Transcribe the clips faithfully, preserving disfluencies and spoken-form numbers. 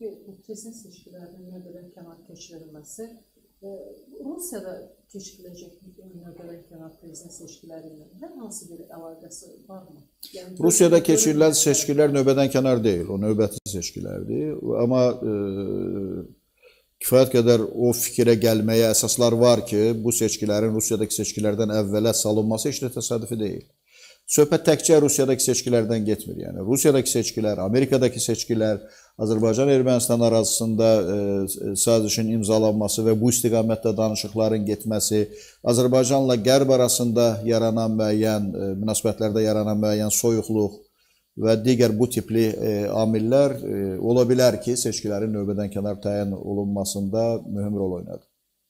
ki, bu prezident seçkilərinin növbədən kənar keçirilməsi Rusiyada keçiriləcək növbədən kənar prezident seçkiləri ilə hər hansı bir əlaqəsi varmı? Yəni, Rusiyada keçirilən seçkilər növbədən kənar deyil, o növbəti seçkilərdir. Amma e, kifayət qədər o fikrə gəlməyə əsaslar var ki, bu seçkilərin Rusiyadakı seçkilərdən əvvələ salınması heç də təsadüfi deyil. Söhbət təkcə Rusiyadakı seçkilərdən getmir. Yəni Rusiyadakı seçkilər, Amerikadakı seçkilər, Azərbaycan-Ermənistan arasında e, sazişin imzalanması və bu istiqamətdə danışıqların getməsi, Azərbaycanla Qərb arasında yaranan müəyyən, e, münasibətlərdə yaranan müəyyən soyuqluq və digər bu tipli e, amillər e, ola bilər ki, seçkilərin növbədən kənar təyin olunmasında mühüm rol oynadı.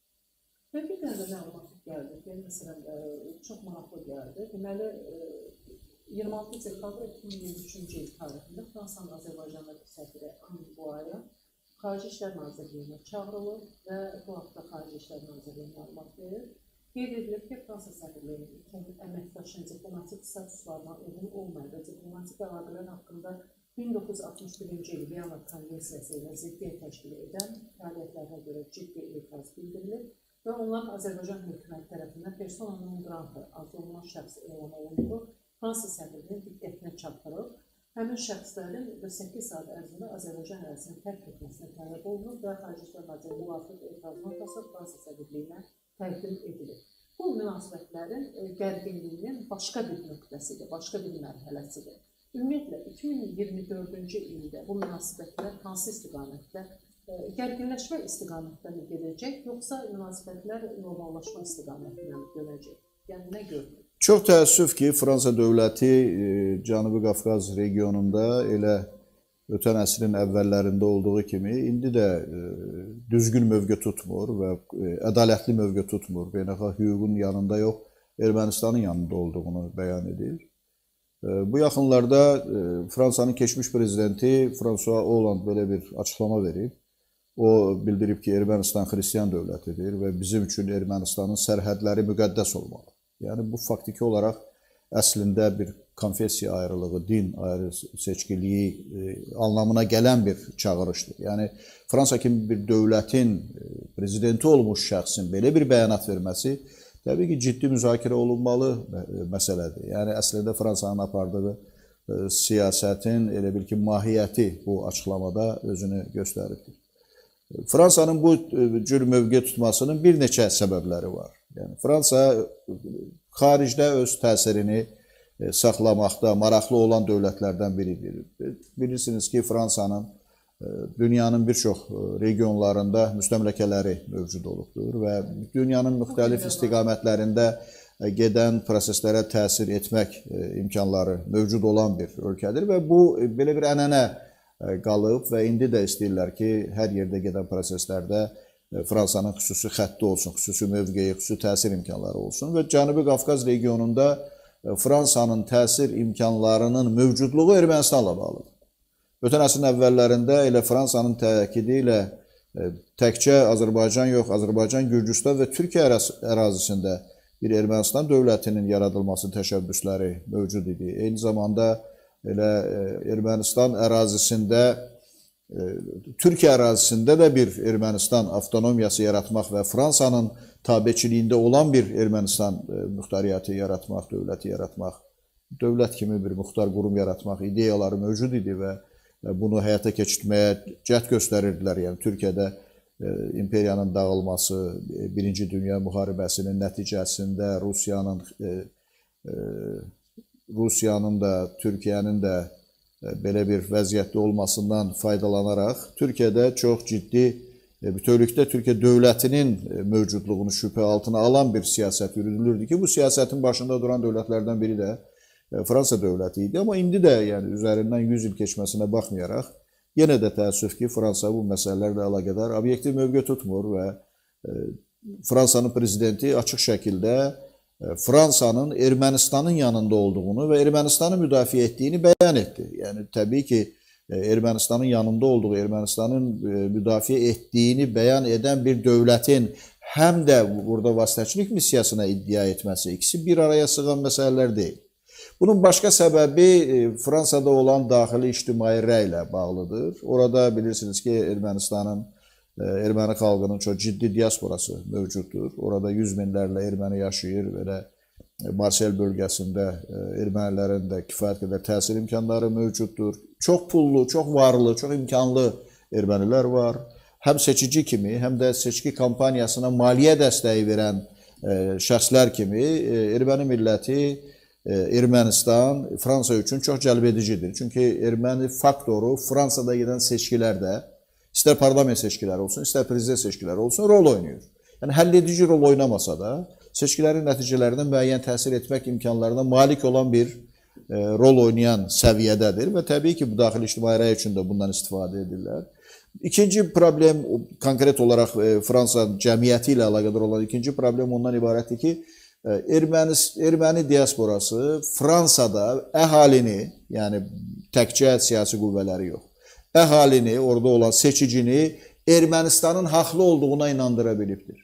Və bir dənə də məlumat gəldi ki, məsələn, e, çox maraqlı gəldi. Deməli, e, iyirmi altı dekabr iki min iyirmi üçüncü il tarixində Fransanın Azərbaycandakı səfiri Amin Buaya Xarici İşlər Nazirliyinə çağırılır və bu haqda Xarici İşlər Nazirliyi məlumat verir. Qeyd edilir ki, Fransa səfirliyinin əməkdaşının diplomatik statuslarına uyğun olmayan və diplomatik əlaqələr haqqında min doqquz yüz altmış birinci il Viyana Konvensiyası ilə ziddiyyət təşkil edən fəaliyyətlərinə görə ciddi etiraz bildirilir və onların Azərbaycan hökuməti tərəfindən persona non grata adı olunan şəxs elan olunduğu Fransa səfirliyinin diqqətinə çatdırılıb. Həmin şəxslərin səkkiz saat ərzində Azərbaycan ərazisini tərk etməsini tələb olunur və Xarici İşlər Nazirliyi müvafiq etiraz notası Fransa səfirliyinə təqdim edilir. Bu münasibətlərin gərginliyinin başqa bir nöqtəsidir, başqa bir mərhələsidir. Ümumiyyətlə, iki min iyirmi dördüncü ildə bu münasibətlər hansı istiqamətdə, gərginləşmə istiqamətdə mi gedəcək, yoxsa münasibətlər normallaşma istiqamətində mi dönəcək? Yəni, nə görünür? Çox təəssüf ki, Fransa dövləti e, Cənubi Qafqaz regionunda elə ötən əsrin əvvəllərində olduğu kimi indi də e, düzgün mövqe tutmur və e, ədalətli mövqe tutmur. Beynəlxalq hüququn yanında yox, Ermənistanın yanında olduğunu bəyan edir. E, bu yaxınlarda e, Fransanın keçmiş prezidenti François Hollande belə bir açıqlama verib. O bildirib ki, Ermənistan xristian dövlətidir və bizim üçün Ermənistanın sərhədləri müqəddəs olmalı. Yəni, bu faktiki olaraq əslində bir konfessiya ayrılığı, din ayrı seçkiliyi e, anlamına gələn bir çağırışdır. Yəni, Fransa kimi bir dövlətin e, prezidenti olmuş şəxsin belə bir bəyanat verməsi təbii ki, ciddi müzakirə olunmalı məsələdir. Yəni, əslində Fransanın apardığı e, siyasətin elə bil ki, mahiyyəti bu açıqlamada özünü göstəribdir. Fransanın bu cür mövqe tutmasının bir neçə səbəbləri var. Yəni, Fransa xaricdə öz təsirini saxlamaqda maraqlı olan dövlətlərdən biridir. Bilirsiniz ki, Fransanın dünyanın bir çox regionlarında müstəmləkələri mövcud olubdur və dünyanın müxtəlif istiqamətlərində gedən proseslərə təsir etmək imkanları mövcud olan bir ölkədir və bu belə bir ənənə qalıb və indi də istəyirlər ki, hər yerdə gedən proseslərdə Fransanın xüsusi xətti olsun, xüsusi mövqeyi, xüsusi təsir imkanları olsun və Cənubi Qafqaz regionunda Fransanın təsir imkanlarının mövcudluğu Ermənistanla bağlıdır. Ötən əsrin əvvəllərində elə Fransanın təkidi ilə təkcə Azərbaycan yox, Azərbaycan, Gürcüstan və Türkiyə ərazisində bir Ermənistan dövlətinin yaradılması təşəbbüsləri mövcud idi. Eyni zamanda elə Ermənistan ərazisində, Türkiyə ərazisində də bir Ermənistan avtonomiyası yaratmaq və Fransanın tabeçiliyində olan bir Ermənistan muxtariyyəti yaratmaq, dövləti yaratmaq, dövlət kimi bir muxtar qurum yaratmaq ideyaları mövcud idi və bunu həyata keçirtməyə cəhd göstərirdilər. Yəni, Türkiyədə imperiyanın dağılması, Birinci Dünya müharibəsinin nəticəsində Rusiyanın Rusiyanın da, Türkiyənin də belə bir vəziyyətdə olmasından faydalanaraq Türkiyədə çox ciddi, bütövlükdə Türkiyə dövlətinin mövcudluğunu şübhə altına alan bir siyasət yürüdülürdü ki, bu siyasətin başında duran dövlətlərdən biri də Fransa dövləti idi. Amma indi də yəni, üzərindən yüz il keçməsinə baxmayaraq, yenə də təəssüf ki, Fransa bu məsələlərlə əlaqədar obyektiv mövqe tutmur və Fransanın prezidenti açıq şəkildə Fransanın Ermənistanın yanında olduğunu və Ermənistanı müdafiə etdiyini bəyan etdi. Yəni, təbii ki, Ermənistanın yanında olduğu, Ermənistanın müdafiə etdiyini bəyan edən bir dövlətin həm də burada vasitəçilik missiyasına iddia etməsi, ikisi bir araya sığan məsələlər deyil. Bunun başqa səbəbi Fransada olan daxili ictimai rəy ilə bağlıdır. Orada bilirsiniz ki, Ermənistanın, erməni xalqının çox ciddi diasporası mövcuddur. Orada yüz minlərlə erməni yaşayır, belə Marsel bölgəsində ermənilərin də kifayət qədər təsir imkanları mövcuddur. Çox pullu, çox varlı, çox imkanlı ermənilər var. Həm seçici kimi, həm də seçki kampaniyasına maliyyə dəstəyi verən şəxslər kimi erməni milləti, Ermənistan Fransa üçün çox cəlbedicidir. Çünki erməni faktoru Fransada gedən seçkilərdə, istər parlament seçkiləri olsun, istər prezident seçkiləri olsun, rol oynayır. Yəni, həll edici rol oynamasa da, seçkilərin nəticələrinə müəyyən təsir etmək imkanlarına malik olan bir e, rol oynayan səviyyədədir və təbii ki, bu daxili ictimai rəy üçün də bundan istifadə edirlər. İkinci problem, konkret olaraq e, Fransa cəmiyyəti ilə əlaqədar olan ikinci problem ondan ibarətdir ki, Erməni, erməni diasporası Fransada əhalini, yəni təkcə siyasi qüvvələri yox, əhalini, orada olan seçicini Ermənistanın haqlı olduğuna inandıra bilibdir.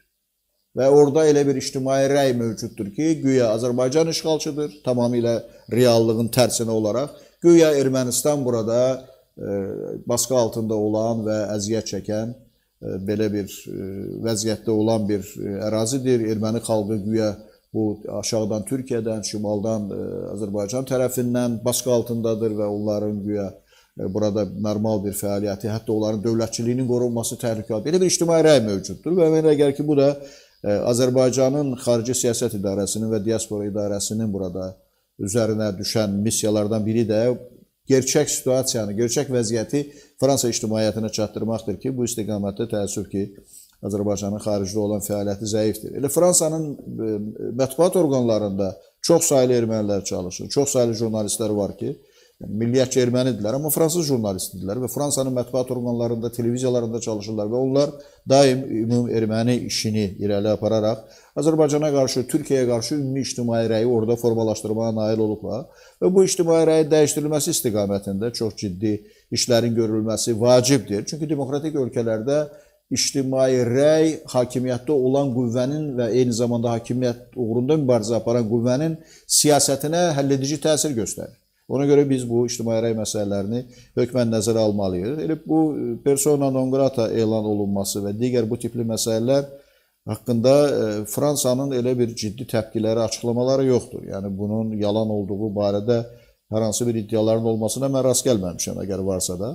Və orada elə bir ictimai rəy mövcuddur ki, güya Azərbaycan işğalçıdır, tamamilə reallığın tərsinə olaraq, güya Ermənistan burada e, baskı altında olan və əziyyət çəkən, e, belə bir e, vəziyyətdə olan bir e, ərazidir. Erməni xalqı güya bu aşağıdan Türkiyədən, şimaldan e, Azərbaycan tərəfindən baskı altındadır və onların güya e, burada normal bir fəaliyyəti, hətta onların dövlətçiliyinin qorunması təhlükədir. Belə bir ictimai rəy mövcuddur və mənə gəlir ki, bu da e, Azərbaycanın Xarici Siyasət İdarəsinin və Diaspora İdarəsinin burada üzərinə düşən missiyalardan biri də gerçək situasiyanı, gerçək vəziyyəti Fransa ictimaiyyətinə çatdırmaqdır ki, bu istiqamətdə təəssüf ki, Azərbaycanın xaricdə olan fəaliyyəti zəifdir. Elə Fransanın mətbuat orqanlarında çox saylı ermənilər çalışır, çox saylı jurnalistlər var ki, milliyyətçi ermənidirlər, amma fransız jurnalistdirlər və Fransanın mətbuat orqanlarında, televiziyalarında çalışırlar və onlar daim ümumi erməni işini irəli apararaq Azərbaycana qarşı, Türkiyəyə qarşı ümumi ictimai rəyi orada formalaşdırmağa nail olublar və bu ictimai rəyin dəyişdirilməsi istiqamətində çox ciddi işlərin görülməsi vacibdir. Çünki demokratik ölkələrdə ictimai rəy hakimiyyətdə olan qüvvənin və eyni zamanda hakimiyyət uğrunda mübarizə aparan qüvvənin siyasətinə həlledici təsir göstərir. Ona görə biz bu ictimai rəy məsələlərini hökmən nəzərə almalıyıq. Elə bu persona non grata elan olunması və digər bu tipli məsələlər haqqında Fransanın elə bir ciddi təpkiləri, açıqlamaları yoxdur. Yəni bunun yalan olduğu barədə hər hansı bir iddiaların olmasına mən rast gəlməmişəm, əgər varsa da.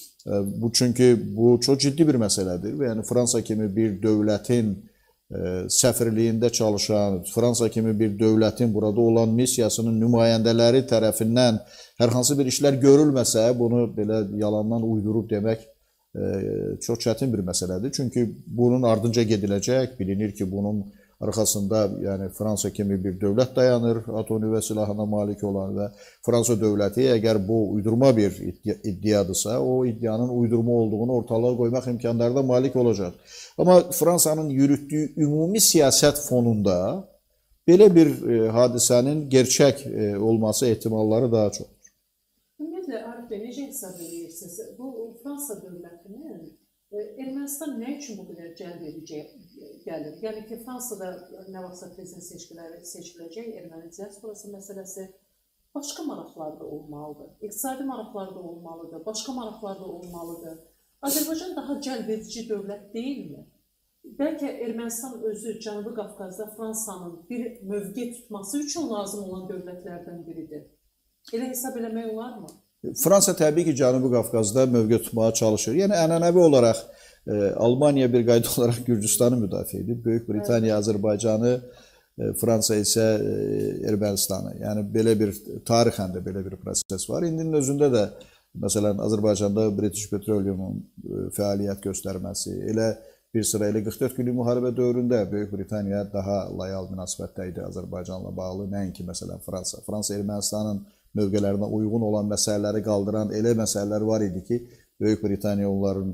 Bu çünki bu çox ciddi bir məsələdir və yəni Fransa kimi bir dövlətin e, səfirliyində çalışan, Fransa kimi bir dövlətin burada olan missiyasının nümayəndələri tərəfindən hər hansı bir işlər görülməsə, bunu belə yalandan uydurub demək e, çox çətin bir məsələdir. Çünki bunun ardınca gediləcək, bilinir ki, bunun arxasında yəni Fransa kimi bir dövlət dayanır, atom nüvə silahına malik olan və Fransa dövləti əgər bu uydurma bir iddiadırsa, o iddianın uydurma olduğunu ortalığa qoymaq imkanları da malik olacaq. Amma Fransanın yürütdüyü ümumi siyasət fonunda belə bir e, hadisənin gerçək e, olması ehtimalları daha çoxdur. Ümumiyyətlə, Arif bəy, necə hesab edirsiniz? Bu Fransa dövlətinin Ermənistan nə üçün bu qədər cəlb edici gəlir? Yəni ki, Fransada nə vaxtsa prezident seçkiləri seçiləcək, erməni diasporası məsələsi başqa maraqlar da olmalıdır. İqtisadi maraqlar da olmalıdır, başqa maraqlar da olmalıdır. Azərbaycan daha cəlb edici dövlət deyilmi? Bəlkə Ermənistan özü Cənubi Qafqazda Fransanın bir mövqe tutması üçün lazım olan dövlətlərdən biridir. Elə hesab eləmək olarmı? Fransa təbii ki, Cənubi Qafqazda mövqe tutmağa çalışır. Yəni, ənənəvi olaraq e, Almaniya bir qayda olaraq Gürcüstanı müdafiə edir. Böyük Britaniya, Azərbaycanı, e, Fransa isə e, Ermənistanı. Yəni, belə bir tarixən də belə bir proses var. İndinin özündə də, məsələn, Azərbaycanda British Petroleum'un e, fəaliyyət göstərməsi, elə bir sıra elə qırx dörd günlük müharibə dövründə Böyük Britaniya daha layal münasibətdə idi Azərbaycanla bağlı, nəinki məsələn Fransa. Fransa Ermənistanın mövqələrinə uyğun olan məsələləri qaldıran elə məsələlər var idi ki, Böyük Britaniya onların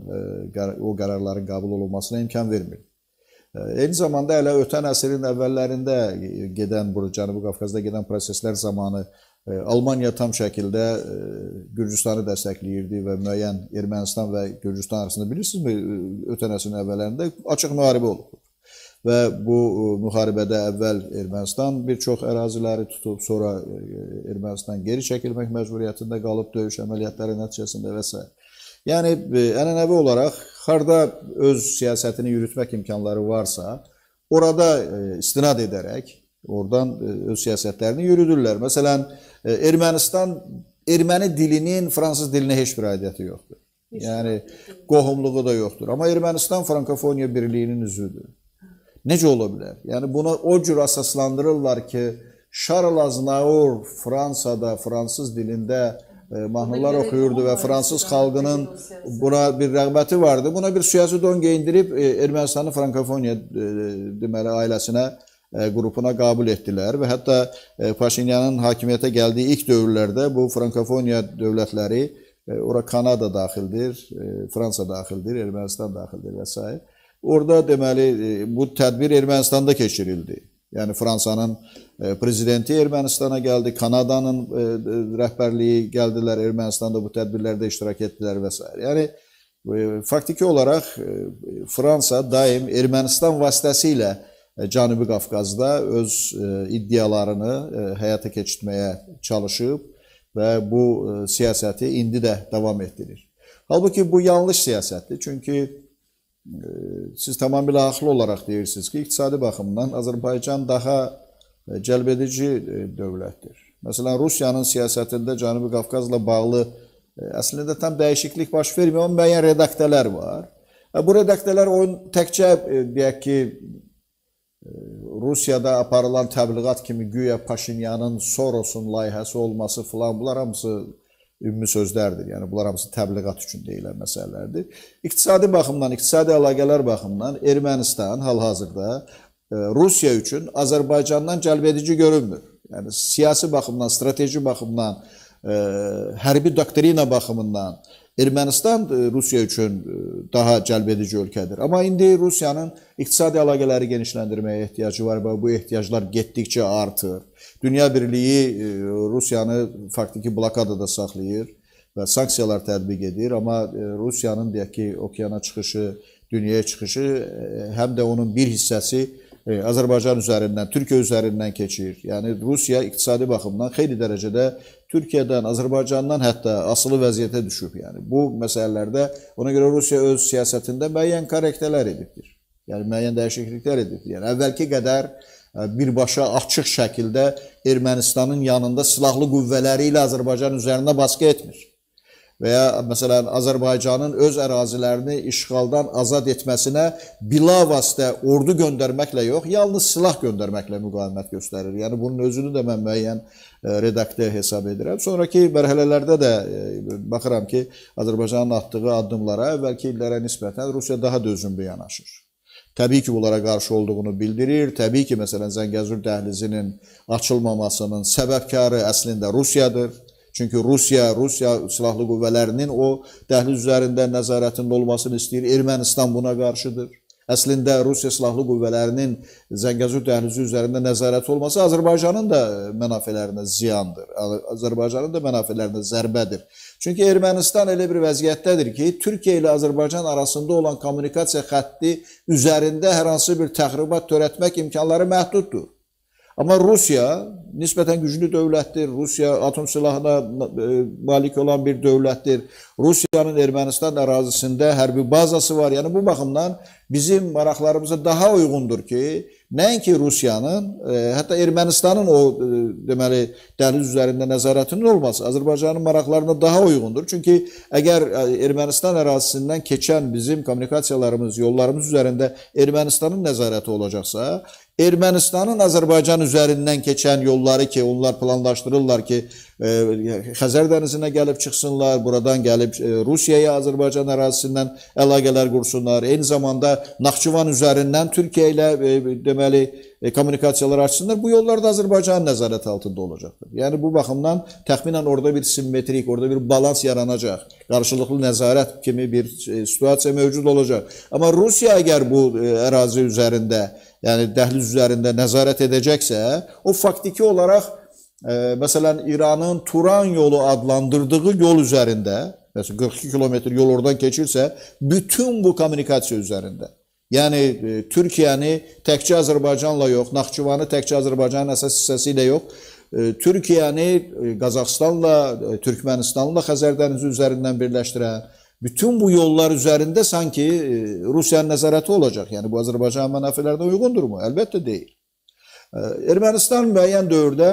o qərarların qəbul olunmasına imkan vermir. Eyni zamanda hələ ötən əsrin əvvəllərində gedən, burada Cənubi Qafqazda gedən proseslər zamanı Almaniya tam şəkildə Gürcüstanı dəstəkləyirdi və müəyyən Ermənistan və Gürcüstan arasında bilirsinizmi, ötən əsrin əvvəllərində açıq müharibə olub. və bu müharibədə əvvəl Ermənistan bir çox əraziləri tutub, sonra Ermənistan geri çəkilmək məcburiyyətində qalıb döyüş əməliyyatları nəticəsində və s. Yəni, ənənəvi olaraq, harada öz siyasətini yürütmək imkanları varsa, orada istinad edərək, oradan öz siyasətlərini yürüdürlər. Məsələn, Ermənistan, erməni dilinin fransız dilinə heç bir aidiyyəti yoxdur. Yəni, qohumluğu da yoxdur. Amma Ermənistan Frankofoniya Birliyinin üzvüdür. Necə ola bilər? Yəni, buna o cür əsaslandırırlar ki, Charles Aznavour Fransada, fransız dilində mahnılar oxuyurdu və fransız xalqının buna bir rəğbəti vardı. Buna bir siyasi don geyindirib Ermənistanın Frankofoniya deməli, ailəsinə, qrupuna qəbul etdilər və hətta Paşinyanın hakimiyyətə gəldiyi ilk dövrlərdə bu Frankofoniya dövlətləri, ora Kanada daxildir, Fransa daxildir, Ermənistan daxildir və s. Orada deməli, bu tədbir Ermənistanda keçirildi. Yəni, Fransanın prezidenti Ermənistana gəldi, Kanadanın rəhbərliyi gəldilər, Ermənistanda bu tədbirlərdə iştirak etdilər və s. Yəni, faktiki olaraq Fransa daim Ermənistan vasitəsilə Cənubi Qafqazda öz iddialarını həyata keçirtməyə çalışıb və bu siyasəti indi də davam etdirir. Halbuki bu yanlış siyasətdir, çünki siz tamamilə haqlı olaraq deyirsiniz ki, iqtisadi baxımdan Azərbaycan daha cəlbedici dövlətdir. Məsələn, Rusiyanın siyasətində Cənubi Qafqazla bağlı əslində tam dəyişiklik baş vermir, amma müəyyən redaktələr var. Bu redaktələr təkcə, deyək ki, Rusiyada aparılan təbliğat kimi güya Paşinyanın Sorosun layihəsi olması filan, bunlar hamısı ümumi sözlərdir. Yəni, bunlar hamısı təbliğat üçün deyilən məsələlərdir. İqtisadi baxımdan, iqtisadi əlaqələr baxımdan Ermənistan hal-hazırda Rusiya üçün Azərbaycandan cəlbedici görünmür. Yəni, siyasi baxımdan, strateji baxımdan, hərbi doktrina baxımından Ermənistan Rusiya üçün daha cəlbedici ölkədir. Amma indi Rusiyanın iqtisadi əlaqələri genişləndirməyə ehtiyacı var və bu ehtiyaclar getdikcə artır. Dünya Birliyi Rusiyanı faktiki blokadada saxlayır və sanksiyalar tətbiq edir. Amma Rusiyanın deyək ki, okeana çıxışı, dünyaya çıxışı həm də onun bir hissəsi Azərbaycan üzərindən, Türkiyə üzərindən keçir. Yəni, Rusiya iqtisadi baxımdan xeyli dərəcədə Türkiyədən, Azərbaycandan hətta asılı vəziyyətə düşüb. Yəni, bu məsələlərdə ona görə Rusiya öz siyasətində müəyyən korrektələr edibdir. Yəni, müəyyən dəyişikliklər edibdir. Yəni, əvvəlki qədər birbaşa açıq şəkildə Ermənistanın yanında silahlı qüvvələri ilə Azərbaycan üzərinə baskı etmir. Və ya, məsələn, Azərbaycanın öz ərazilərini işğaldan azad etməsinə bilavasitə ordu göndərməklə yox, yalnız silah göndərməklə müqavimət göstərir. Yəni, bunun özünü də mən müəyyən redaktə hesab edirəm. Sonraki mərhələlərdə də baxıram ki, Azərbaycanın atdığı addımlara əvvəlki illərə nisbətən Rusiya daha dözümlü yanaşır. Təbii ki, bunlara qarşı olduğunu bildirir. Təbii ki, məsələn, Zəngəzur dəhlizinin açılmamasının səbəbkarı əslində Rusiyadır. Çünki Rusiya, Rusiya silahlı qüvvələrinin o dəhliz üzərində nəzarətində olmasını istəyir. Ermənistan buna qarşıdır. Əslində Rusiya silahlı qüvvələrinin Zəngəzur dəhlizi üzərində nəzarəti olması Azərbaycanın da mənafələrinə ziyandır. Azərbaycanın da mənafələrinə zərbədir. Çünki Ermənistan elə bir vəziyyətdədir ki, Türkiyə ilə Azərbaycan arasında olan kommunikasiya xətti üzərində hər hansı bir təxribat törətmək imkanları məhduddur. Amma Rusiya nisbətən güclü dövlətdir. Rusiya atom silahına malik olan bir dövlətdir. Rusiyanın Ermənistan ərazisində hərbi bazası var. Yəni, bu baxımdan bizim maraqlarımıza daha uyğundur ki, nəinki Rusiyanın, hətta Ermənistanın o, deməli, dəhliz üzərində nəzarətinin olması Azərbaycanın maraqlarına daha uyğundur. Çünki əgər Ermənistan ərazisindən keçən bizim kommunikasiyalarımız, yollarımız üzərində Ermənistanın nəzarəti olacaqsa, Ermənistanın Azərbaycan üzərindən keçən yolları ki, onlar planlaşdırırlar ki, Xəzər dənizinə gəlib çıxsınlar, buradan gəlib Rusiyaya, Azərbaycan ərazisindən əlaqələr qursunlar. Eyni zamanda Naxçıvan üzərindən Türkiyə ilə deməli kommunikasiyalar açsınlar. Bu yollar da Azərbaycanın nəzarəti altında olacaqdır. Yəni, bu baxımdan təxminən orada bir simmetrik, orada bir balans yaranacaq. Qarşılıqlı nəzarət kimi bir situasiya mövcud olacaq. Amma Rusiya əgər bu ərazi üzərində, yəni dəhliz üzərində nəzarət edəcəksə, o faktiki olaraq, e, məsələn, İranın Turan yolu adlandırdığı yol üzərində, məsələn, qırx iki kilometr yol oradan keçirsə, bütün bu kommunikasiya üzərində, Yəni e, Türkiyəni təkcə Azərbaycanla yox, Naxçıvanı təkcə Azərbaycanın əsas hissəsi ilə yox, e, Türkiyəni e, Qazaxıstanla, e, Türkmenistanla Xəzər dənizi üzərindən birləşdirən bütün bu yollar üzərində sanki e, Rusiyanın nəzarəti olacaq. Yəni bu Azərbaycan mənafələrinə uyğundurmu? Əlbəttə deyil. E, Ermənistan müəyyən dövrdə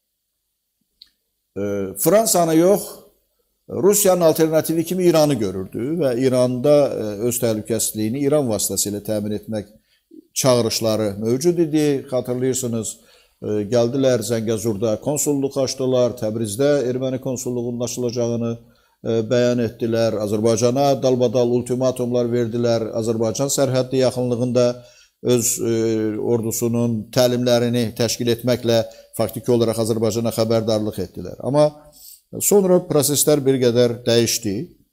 e, Fransanı yox, Rusiyanın alternativi kimi İranı görürdü və İranda öz təhlükəsizliyini İran vasitəsilə təmin etmək çağırışları mövcud idi. Xatırlayırsınız, gəldilər Zəngəzurda konsulluq açdılar, Təbrizdə erməni konsulluğunun açılacağını bəyan etdilər, Azərbaycana dalbadal ultimatumlar verdilər, Azərbaycan sərhəddi yaxınlığında öz ordusunun təlimlərini təşkil etməklə faktiki olaraq Azərbaycana xəbərdarlıq etdilər. Amma sonra proseslər bir qədər dəyişdi.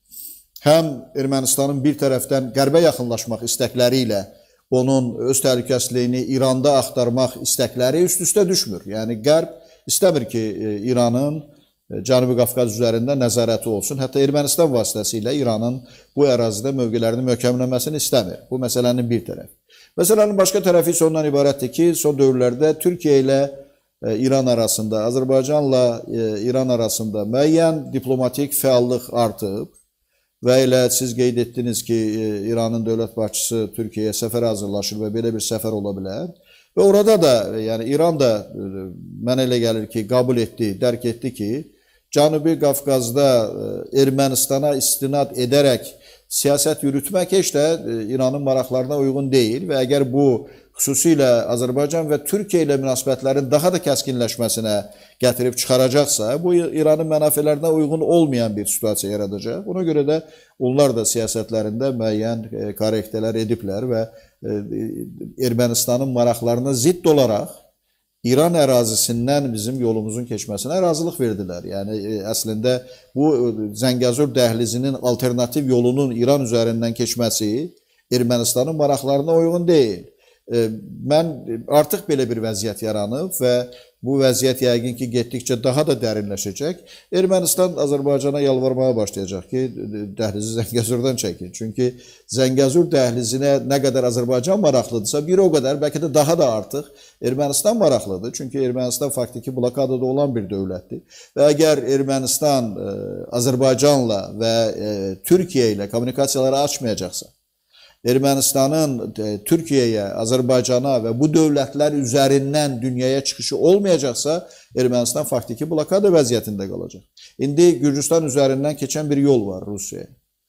Həm Ermənistanın bir tərəfdən qərbə yaxınlaşmaq istəkləri ilə onun öz təhlükəsizliyini İranda axtarmaq istəkləri üst-üstə düşmür. Yəni qərb istəmir ki, İranın Cənubi Qafqaz üzərində nəzarəti olsun. Hətta Ermənistan vasitəsilə İranın bu ərazidə mövqelərini möhkəmləməsini istəmir. Bu məsələnin bir tərəfi. Məsələnin başqa tərəfi isə ondan ibarətdir ki, son dövrlərdə Türkiyə ilə İran arasında, Azərbaycanla İran arasında müəyyən diplomatik fəallıq artıb və elə siz qeyd etdiniz ki, İranın dövlət başçısı Türkiyəyə səfərə hazırlaşır və belə bir səfər ola bilər. Və orada da, yəni İran da mənə elə gəlir ki, qəbul etdi, dərk etdi ki, Cənubi Qafqazda Ermənistana istinad edərək siyasət yürütmək heç də İranın maraqlarına uyğun deyil və əgər bu xüsusilə Azərbaycan və Türkiyə ilə münasibətlərin daha da kəskinləşməsinə gətirib çıxaracaqsa, bu İranın mənafələrinə uyğun olmayan bir situasiya yaradacaq. Buna görə də onlar da siyasətlərində müəyyən korrektələr ediblər və Ermənistanın maraqlarına zidd olaraq İran ərazisindən bizim yolumuzun keçməsinə razılıq verdilər. Yəni əslində bu Zəngəzur dəhlizinin alternativ yolunun İran üzərindən keçməsi Ermənistanın maraqlarına uyğun deyil. Mən artıq belə bir vəziyyət yaranıb və bu vəziyyət yəqin ki, getdikcə daha da dərinləşəcək. Ermənistan Azərbaycana yalvarmağa başlayacaq ki, dəhlizi Zəngəzurdan çəkin. Çünki Zəngəzur dəhlizinə nə qədər Azərbaycan maraqlıdırsa, bir o qədər, bəlkə də daha da artıq Ermənistan maraqlıdır. Çünki Ermənistan faktiki blokadada olan bir dövlətdir. Və əgər Ermənistan Azərbaycanla və Türkiyə ilə kommunikasiyaları açmayacaqsa, Ermənistanın Türkiyəyə, Azərbaycana və bu dövlətlər üzərindən dünyaya çıxışı olmayacaqsa, Ermənistan faktiki blokada vəziyyətində qalacaq. İndi Gürcüstan üzərindən keçən bir yol var Rusiyaya.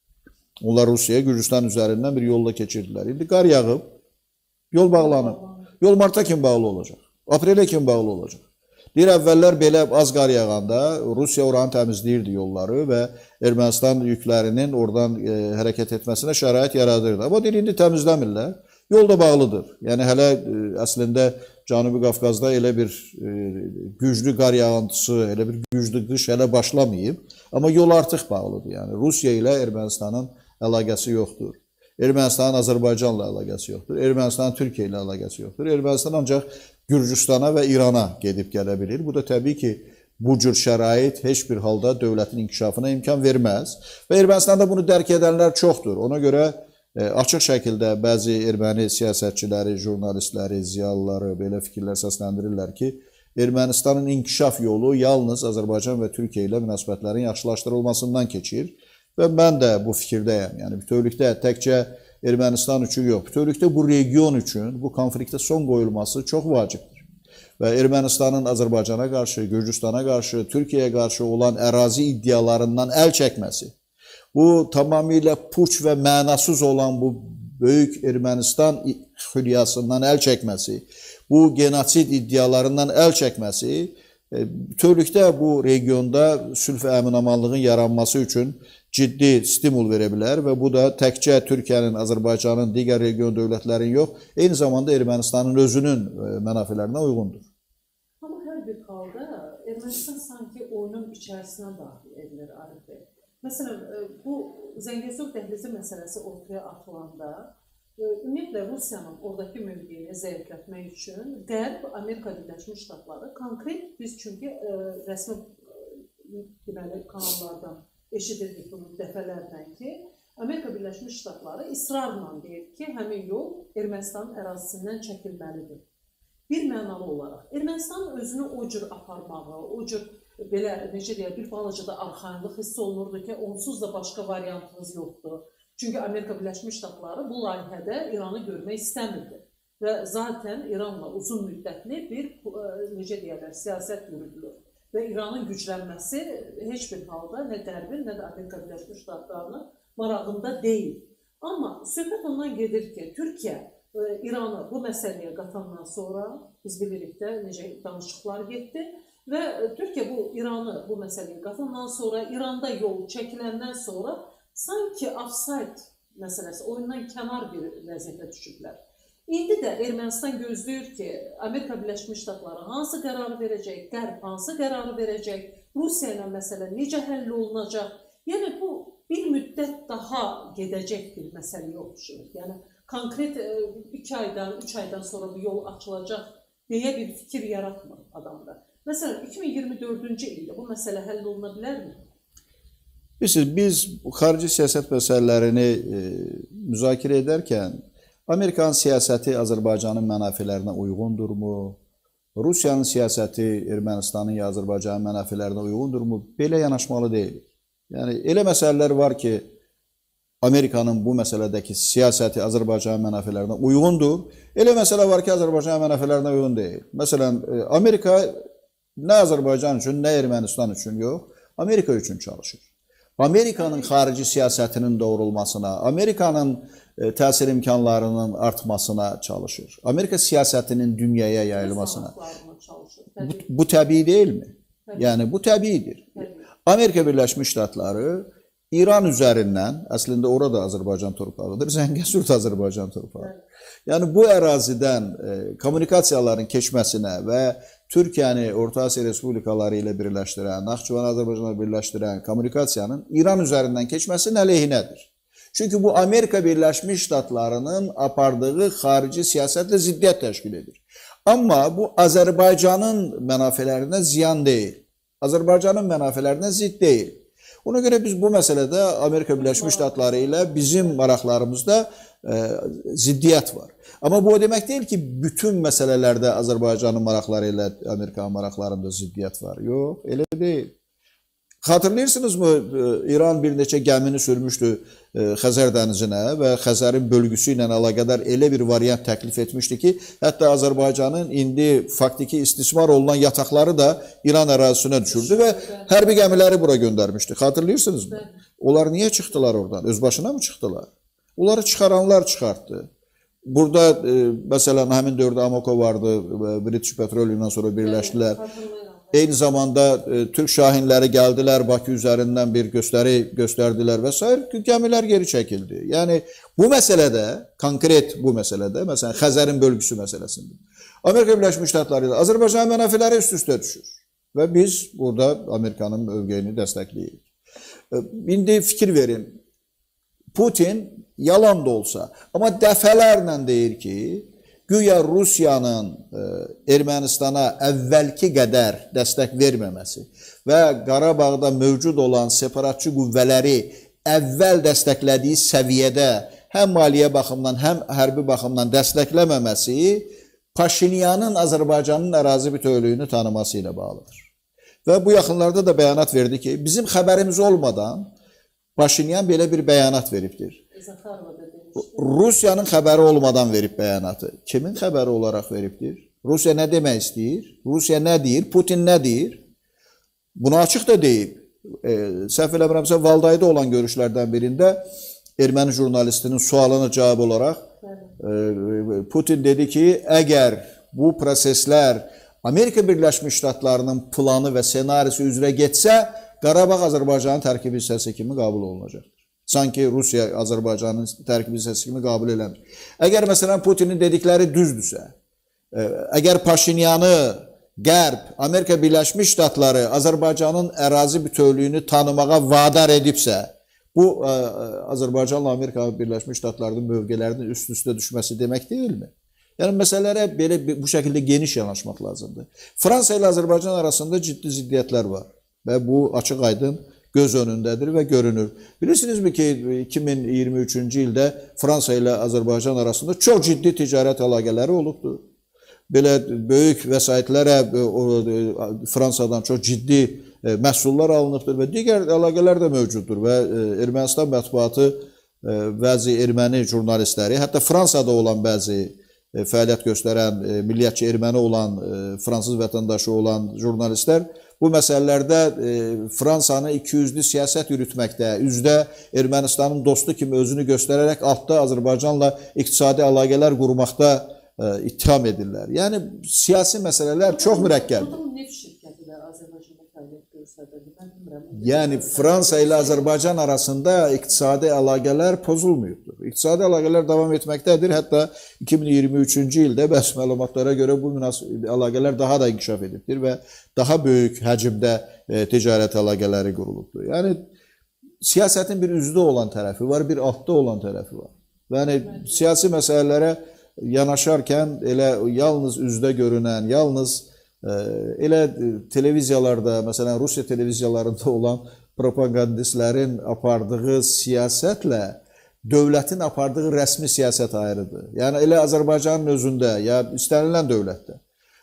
Onlar Rusiyaya Gürcüstan üzərindən bir yolla keçirdilər. İndi qar yağıb, yol bağlanıb. Yol marta kimi bağlı olacaq, aprelə kimi bağlı olacaq. Deyir, əvvəllər belə az qar yağanda Rusiya oranı təmizləyirdi yolları və Ermənistan yüklərinin oradan e, hərəkət etməsinə şərait yaradırdı. Amma deyir, indi təmizləmirlər. Yol da bağlıdır. Yəni, hələ e, əslində Cənubi Qafqazda elə bir e, güclü qar yağıntısı, elə bir güclü qış hələ başlamayıb. Amma yol artıq bağlıdır. Yəni, Rusiya ilə Ermənistanın əlaqəsi yoxdur. Ermənistanın Azərbaycanla əlaqəsi yoxdur. Ermənistanın Türkiyə ilə əlaqəsi yoxdur. Ermənistan ancaq Gürcüstana və İrana gedib gələ bilir. Bu da təbii ki, bu cür şərait heç bir halda dövlətin inkişafına imkan verməz. Və Ermənistanda bunu dərk edənlər çoxdur. Ona görə e, açıq şəkildə bəzi erməni siyasətçiləri, jurnalistləri, ziyalıları belə fikirlər səsləndirirlər ki, Ermənistanın inkişaf yolu yalnız Azərbaycan və Türkiyə ilə münasibətlərin yaxşılaşdırılmasından keçir. Və mən də bu fikirdəyəm. Yəni, bütövlükdə təkcə Ermənistan üçün yox, bütövlükdə bu region üçün bu konfliktə son qoyulması çox vacibdir. Və Ermənistanın Azərbaycana qarşı, Gürcüstana qarşı, Türkiyəyə qarşı olan ərazi iddialarından əl çəkməsi, bu tamamilə puç və mənasız olan bu böyük Ermənistan xülyasından əl çəkməsi, bu genosid iddialarından əl çəkməsi, bütövlükdə bu regionda sülh və əmin-amanlığın yaranması üçün ciddi stimul verə bilər və bu da təkcə Türkiyənin, Azərbaycanın, digər region dövlətlərin yox, eyni zamanda Ermənistanın özünün mənafələrinə uyğundur. Amma hər bir halda Ermənistan sanki oyunun içərisinə daxil edilir, Arif bəy. Məsələn, bu Zəngəzur dəhlizi məsələsi ortaya atılanda, ümumiyyətlə Rusiyanın oradakı mövqeyini zəiflətmək üçün Qərb, Amerika Birləşmiş Ştatları konkret, biz çünki rəsmi deməli kanallardan eşidirdik bunu dəfələrlə ki, Amerika Birləşmiş Ştatları israrla deyir ki, həmin yol Ermənistanın ərazisindən çəkilməlidir. Bir mənalı olaraq Ermənistanın özünü o cür aparmağı, o cür belə necə deyək, bir balaca da arxayınlıq hiss olunurdu ki, onsuz da başqa variantınız yoxdur. Çünki Amerika Birləşmiş Ştatları bu layihədə İranı görmək istəmirdi. Və zaten İranla uzun müddətli bir, necə deyərlər, siyasət yürüdülür. Və İranın güclənməsi heç bir halda nə Qərbin, nə də Amerika Birləşmiş Ştatlarının marağında deyil. Amma söhbət ondan gedir ki, Türkiyə İranı bu məsələyə qatandan sonra, biz bilirik də necə danışıqlar getdi və Türkiyə bu İranı bu məsələyə qatandan sonra, İranda yol çəkiləndən sonra sanki offside məsələsi, oyundan kənar bir vəziyyətə düşüblər. İndi də Ermənistan gözləyir ki, Amerika Birləşmiş Ştatları hansı qərarı verəcək, Qərb hansı qərarı verəcək, Rusiya ilə məsələ necə həll olunacaq. Yəni bu bir müddət daha gedəcək bir məsələyə oxşuyur. Yəni konkret iki aydan, üç aydan sonra bu yol açılacaq deyə bir fikir yaratmır adamda. Məsələn, iki min iyirmi dördüncü ildə bu məsələ həll oluna bilərmi? Bilirsiniz, biz xarici siyasət məsələlərini e, müzakirə edərkən Amerikanın siyasəti Azərbaycanın mənafələrinə uyğundurmu? Rusiyanın siyasəti Ermənistanın ya Azərbaycanın mənafələrinə uyğundurmu? Belə yanaşmalı deyil. Yəni, elə məsələlər var ki, Amerikanın bu məsələdəki siyasəti Azərbaycanın mənafələrinə uyğundur. Elə məsələ var ki, Azərbaycanın mənafələrinə uyğun deyil. Məsələn, Amerika nə Azərbaycan üçün, nə Ermənistan üçün yox, Amerika üçün çalışır. Amerikanın xarici siyasətinin doğrulmasına, Amerikanın təsir imkanlarının artmasına çalışır. Amerika siyasətinin dünyaya yayılmasına. Bu, bu təbii deyilmi? Yəni, bu təbiidir. Amerika Birləşmiş Ştatları İran üzərindən, əslində orada Azərbaycan torpağıdır, Zəngəzur da Azərbaycan torpağıdır. Yəni, bu ərazidən e, kommunikasiyaların keçməsinə və Türkiyəni Orta Asiya Respublikaları ilə birləşdirən, Naxçıvan Azərbaycanla birləşdirən kommunikasiyanın İran üzərindən keçməsinin əleyhinədir. Çünki bu Amerika Birləşmiş Ştatlarının apardığı xarici siyasətlə ziddiyyət təşkil edir. Amma bu Azərbaycanın mənafələrinə ziyan deyil. Azərbaycanın mənafələrinə zidd deyil. Ona görə biz bu məsələdə Amerika Birləşmiş Ştatları ilə bizim maraqlarımızda e, ziddiyyət var. Amma bu o demək deyil ki, bütün məsələlərdə Azərbaycanın maraqları ilə Amerikanın maraqlarında ziddiyyət var. Yox, elə deyil. Xatırlayırsınızmı, İran bir neçə gəmini sürmüşdü Xəzər dənizinə və Xəzərin bölgüsü ilə əlaqədar elə bir variant təklif etmişdi ki, hətta Azərbaycanın indi faktiki istismar olunan yataqları da İran ərazisinə düşürdü və hərbi gəmiləri bura göndərmişdi. Xatırlayırsınızmı? Onlar niyə çıxdılar oradan? Öz başına mı çıxdılar? Onları çıxaranlar çıxartdı. Burada, e, məsələn, həmin dövrdə Amoco vardı, British Petroleum'dan sonra birləşdilər. Eyni zamanda e, Türk şahinləri gəldilər, Bakı üzərindən bir göstəri göstərdilər və s. Gəmilər geri çəkildi. Yəni, bu məsələdə, konkret bu məsələdə, məsələn, Xəzərin bölgüsü məsələsində, Amerika Birləşmiş Ştatları ilə Azərbaycan mənafələri üst-üstə düşür və biz burada Amerikanın mövqeyini dəstəkləyirik. E, indi fikir verin, Putin yalan da olsa, amma dəfələrlə deyir ki, güya Rusiyanın e, Ermənistana əvvəlki qədər dəstək verməməsi və Qarabağda mövcud olan separatçı qüvvələri əvvəl dəstəklədiyi səviyyədə həm maliyyə baxımından, həm hərbi baxımdan dəstəkləməməsi Paşinyanın Azərbaycanın ərazi bütövlüyünü tanıması ilə bağlıdır. Və bu yaxınlarda da bəyanat verdi ki, bizim xəbərimiz olmadan Paşinyan belə bir bəyanat veribdir. Rusiyanın xəbəri olmadan verib bəyanatı. Kimin xəbəri olaraq veribdir? Rusiya nə demək istəyir? Rusiya nə deyir? Putin nə deyir? Bunu açıq da deyib. E, səhv eləmirəmsə, Valdayda olan görüşlərdən birində erməni jurnalistinin sualına cavab olaraq e, Putin dedi ki, əgər bu proseslər Amerika Birləşmiş Ştatlarının planı və senarisi üzrə getsə, Qarabağ Azərbaycanın tərkibi hissəsi kimi qəbul olunacaqdır. Sanki Rusiya Azərbaycanın tərkibi hissəsi kimi qəbul eləmir. Əgər məsələn Putinin dedikləri düzdürsə, əgər Paşinyanı Qərb, Amerika Birləşmiş Ştatları Azərbaycanın ərazi bütövlüyünü tanımağa vadar edibsə, bu Azərbaycanla Amerika Birləşmiş Ştatlarının mövqelərinin üst-üstə düşməsi demək deyilmi? Yəni, məsələlərə belə bu şəkildə geniş yanaşmaq lazımdır. Fransa ilə Azərbaycan arasında ciddi ziddiyyətlər var və bu açıq aydın göz önündədir və görünür. Bilirsinizmi ki, iki min iyirmi üçüncü ildə Fransa ilə Azərbaycan arasında çox ciddi ticarət əlaqələri olubdur. Belə böyük vəsaitlərə Fransadan çox ciddi məhsullar alınıbdır və digər əlaqələr də mövcuddur və Ermənistan mətbuatı bəzi erməni jurnalistləri, hətta Fransada olan bəzi fəaliyyət göstərən, milliyyətçi erməni olan, fransız vətəndaşı olan jurnalistlər bu məsələlərdə Fransanı ikiyüzlü siyasət yürütməkdə, üzdə Ermənistanın dostu kimi özünü göstərərək altda Azərbaycanla iqtisadi əlaqələr qurmaqda ittiham edirlər. Yəni, siyasi məsələlər çox mürəkkəbdir. Total neft şirkəti də Azərbaycanda fəaliyyət göstərir. Mən bilmirəm. Yəni, Fransa ilə Azərbaycan arasında iqtisadi əlaqələr pozulmuyubdur. İqtisadi əlaqələr davam etməkdədir. Hətta iki min iyirmi üçüncü ildə bəs məlumatlara görə bu əlaqələr daha da inkişaf edibdir və daha böyük həcmdə ticarət əlaqələri qurulubdur. Yəni, siyasətin bir üzdə olan tərəfi var, bir altda olan tərəfi var. Yəni, siyasi məsələlərə yanaşarkən elə yalnız üzdə görünən, yalnız elə televiziyalarda, məsələn, Rusiya televiziyalarında olan propagandistlərin apardığı siyasətlə dövlətin apardığı rəsmi siyasət ayrıdır. Yəni, elə Azərbaycanın özündə, ya istənilən dövlətdə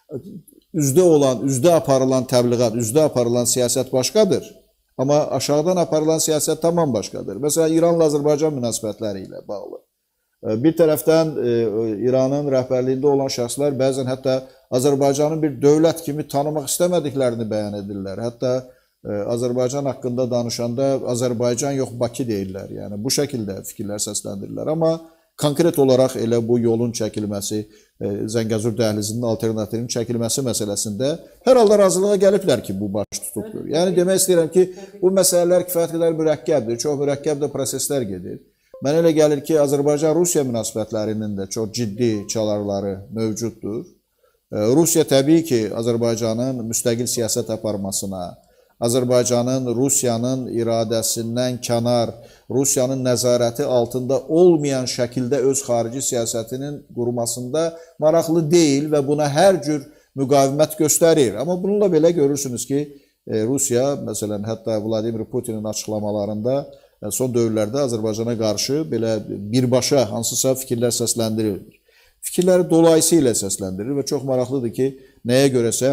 üzdə olan, üzdə aparılan təbliğat, üzdə aparılan siyasət başqadır. Amma aşağıdan aparılan siyasət tamam başqadır. Məsələn, İranla Azərbaycan münasibətləri ilə bağlı. Bir tərəfdən İranın rəhbərliyində olan şəxslər bəzən hətta Azərbaycanın bir dövlət kimi tanımaq istəmədiklərini bəyan edirlər. Hətta Azərbaycan haqqında danışanda Azərbaycan yox, Bakı deyirlər. Yəni, bu şəkildə fikirlər səsləndirirlər. Amma konkret olaraq elə bu yolun çəkilməsi, Zəngəzur dəhlizinin alternativinin çəkilməsi məsələsində hər halda razılığa gəliblər ki, bu baş tutubdur. Yəni, demək istəyirəm ki, bu məsələlər kifayət qədər mürəkkəbdir, çox mürəkkəb də proseslər gedir. Mənə elə gəlir ki, Azərbaycan-Rusiya münasibətlərinin də çox ciddi çalarları mövcuddur. Rusiya təbii ki, Azərbaycanın müstəqil siyasət aparmasına, Azərbaycanın Rusiyanın iradəsindən kənar, Rusiyanın nəzarəti altında olmayan şəkildə öz xarici siyasətinin qurmasında maraqlı deyil və buna hər cür müqavimət göstərir. Amma bununla belə görürsünüz ki, Rusiya, məsələn, hətta Vladimir Putinin açıqlamalarında son dövrlərdə Azərbaycana qarşı belə birbaşa hansısa fikirlər səsləndirir. Fikirləri dolayısıyla səsləndirir və çox maraqlıdır ki, nəyə görəsə,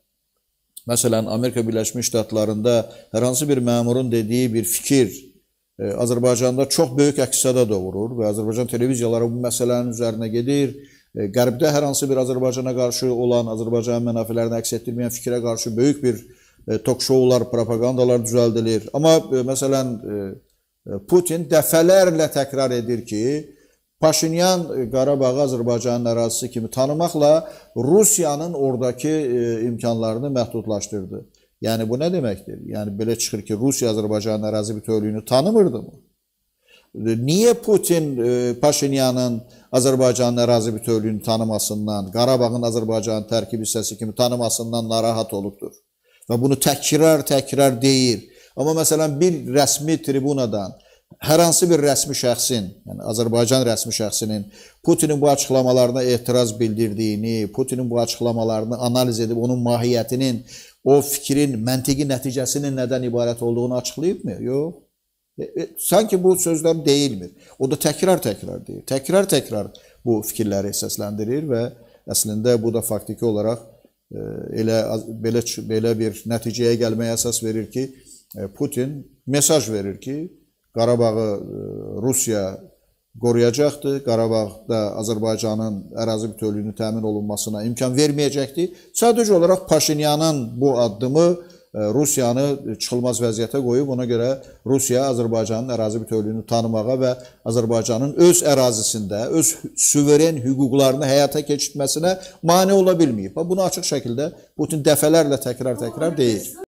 məsələn, Amerika Birləşmiş Ştatlarında hər hansı bir məmurun dediyi bir fikir Azərbaycanda çox böyük əks-səda doğurur və Azərbaycan televiziyaları bu məsələnin üzərinə gedir. Qərbdə hər hansı bir Azərbaycana qarşı olan, Azərbaycanın mənafələrini əks etdirməyən fikrə qarşı böyük bir tok-şoular, propagandalar düzəldilir. Amma, məsələn, Putin dəfələrlə təkrar edir ki, Paşinyan Qarabağı Azərbaycanın ərazisi kimi tanımaqla Rusiyanın oradakı imkanlarını məhdudlaşdırdı. Yəni, bu nə deməkdir? Yəni, belə çıxır ki, Rusiya Azərbaycanın ərazi bütövlüyünü tanımırdı mı? Niyə Putin Paşinyanın Azərbaycanın ərazi bütövlüyünü tanımasından, Qarabağın Azərbaycanın tərkib hissəsi kimi tanımasından narahat olubdur? Və bunu təkrar-təkrar deyir. Amma məsələn, bir rəsmi tribunadan hər hansı bir rəsmi şəxsin, yəni Azərbaycan rəsmi şəxsinin Putinin bu açıqlamalarına etiraz bildirdiyini, Putinin bu açıqlamalarını analiz edib onun mahiyyətinin, o fikrin məntiqi nəticəsinin nədən ibarət olduğunu açıqlayıbmı? Yox. E, e, sanki bu sözlər deyilmir. O da təkrar-təkrar deyir. Təkrar-təkrar bu fikirləri səsləndirir və əslində bu da faktiki olaraq e, elə, belə, belə bir nəticəyə gəlməyə əsas verir ki, Putin mesaj verir ki, Qarabağı Rusiya qoruyacaqdır, Qarabağda Azərbaycanın ərazi bütövlüyünün təmin olunmasına imkan verməyəcəkdir. Sadəcə olaraq Paşinyanın bu addımı Rusiyanı çıxılmaz vəziyyətə qoyub, ona görə Rusiya Azərbaycanın ərazi bütövlüyünü tanımağa və Azərbaycanın öz ərazisində, öz suveren hüquqlarını həyata keçirtməsinə mane ola bilməyib. Bunu açıq şəkildə Putin dəfələrlə təkrar-təkrar deyir.